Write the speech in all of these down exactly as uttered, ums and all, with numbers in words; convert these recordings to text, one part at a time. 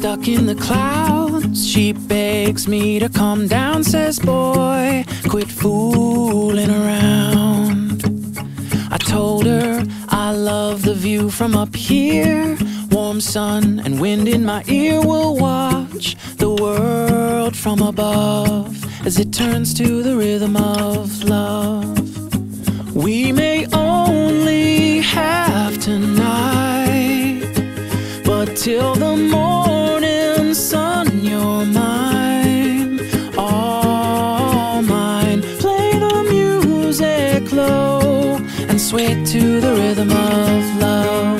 stuck in the clouds. She begs me to calm down, says, boy, quit fooling around. I told her I love the view from up here. Warm sun and wind in my ear. Will watch the world from above as it turns to the rhythm of love. We may only have tonight, but till the morning sun, you're mine, all mine. Play the music low and sway to the rhythm of love.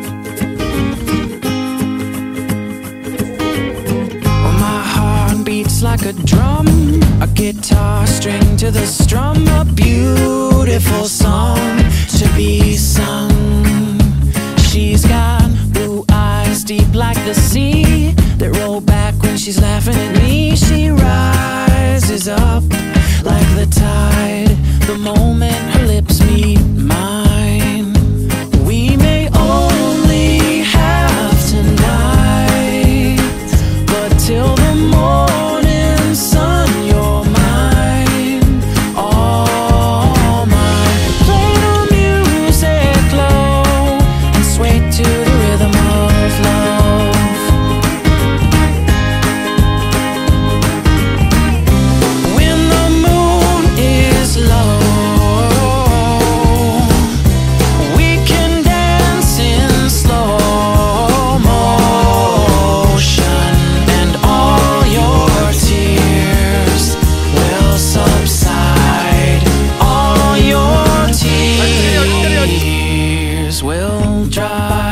Well, my heart beats like a drum, a guitar string to the strum, a beautiful song to be sung. She's got blue eyes deep like the sea that roll back when she's laughing at me. She rises up like the tide the moment her lips meet mine. We may only have tonight, but till the morning sun, you're mine, all mine. Play the music low and sway to the rhythm of love. When the moon is low, we can dance in slow motion, and all your tears will subside. All your tears will dry.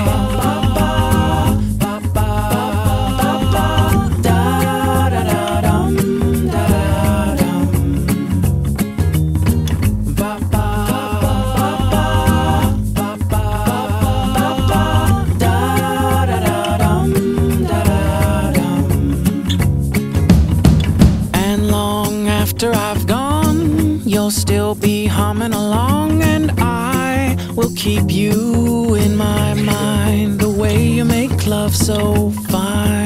And long after I've gone, you'll still be humming along, and I will keep you in my mind. The way you make love so fine.